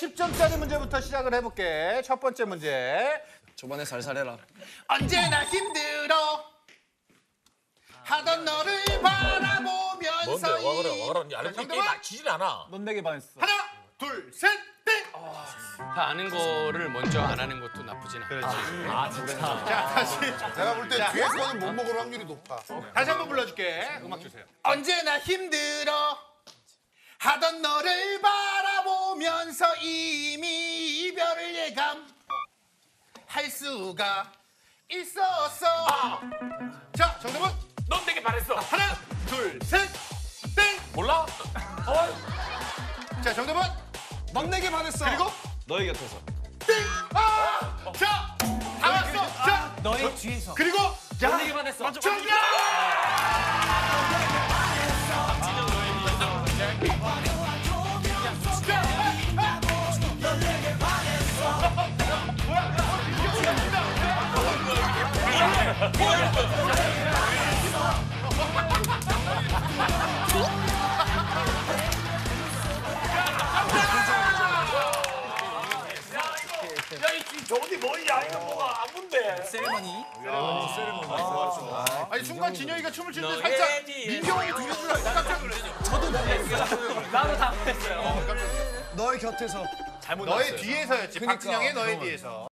10점짜리 문제부터 시작을 해볼게. 첫 번째 문제. 저번에 살살해라. 언제나 힘들어 하던 너를 바라보면서 뭔데? 와 그래. 알고 정답은? 게임 맞히질 않아. 넌 내게 반했어. 하나, 둘, 셋, 땡! 다 아는 거를 먼저 안 하는 것도 나쁘진 않아. 그렇지. 아 진짜. 자, 다시. 내가 볼 때 뒤에 거는 못 먹을 확률이 높아. 다시 한번 불러줄게. 음악 주세요. 언제나 힘들어 하던 너를 바라보면서 이미 이별을 예감할 수가 있었어. 자, 정답은 넌 되게 잘했어. 하나, 둘, 셋, 땡! 몰라? 자, 정답은 넌 내게 반했어. 그리고 너의 곁에서. 땡! 아! 자, 다 왔어. 자, 너의 뒤에서. 그리고 넌 내게 반했어. 정답! 야이 저기 뭐야 이거 뭐가 아픈데. 세리머니. 아니 순간 진영이가 춤을 추는데 살짝 민경이 둘이 불러 깜짝 놀랐어. 나도 다 했어요. 너의 곁에서. 너의 뒤에서였지. 박진영의 너의 뒤에서.